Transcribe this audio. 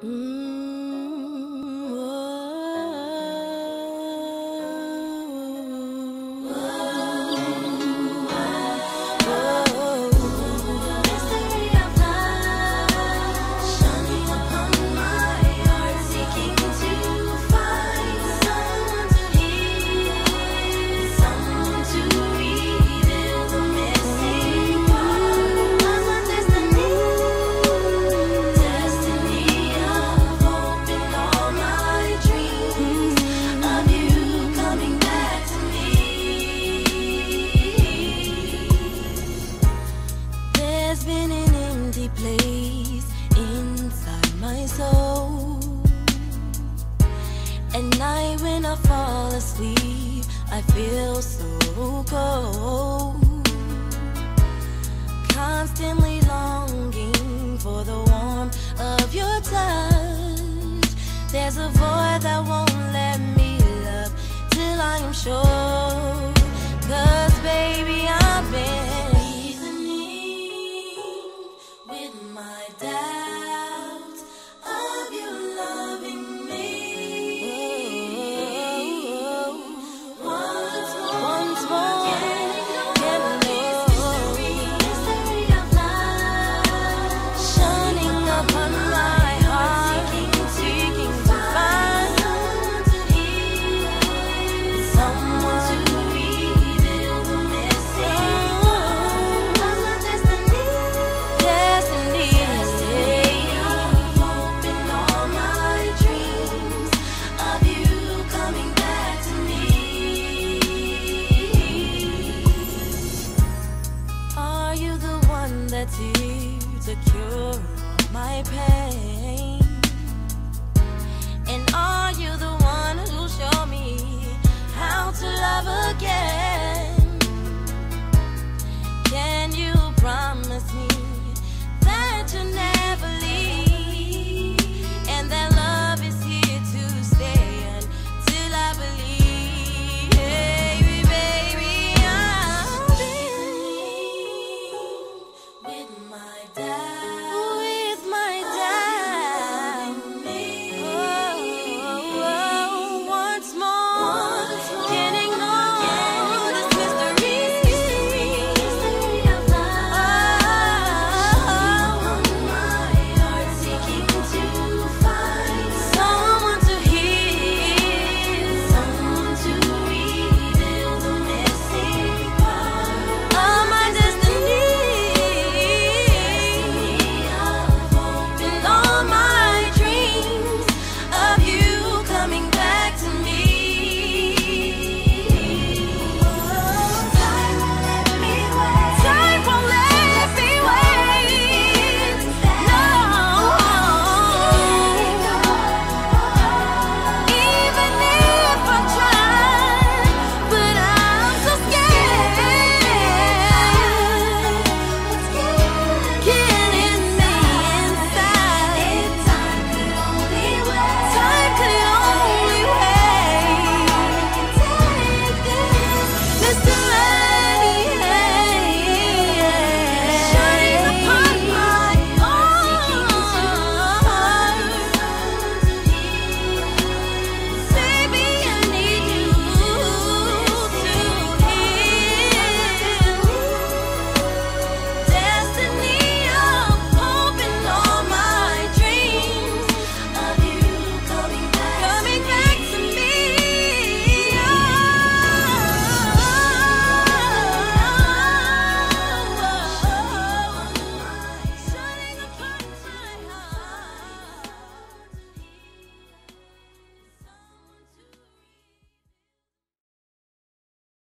There's been an empty place inside my soul. At night when I fall asleep, I feel so cold. Constantly longing for the warmth of your touch. There's a void that won't let me love till I am sure. 'Cause baby, I've been reasoning with my doubts of you loving me. Once more, getting mystery of love shining upon my heart, seeking to find someone to reveal the missing part. Destiny, I've opened all my dreams of you coming back to me. Are you the one that's here to cure all my pain? And are you the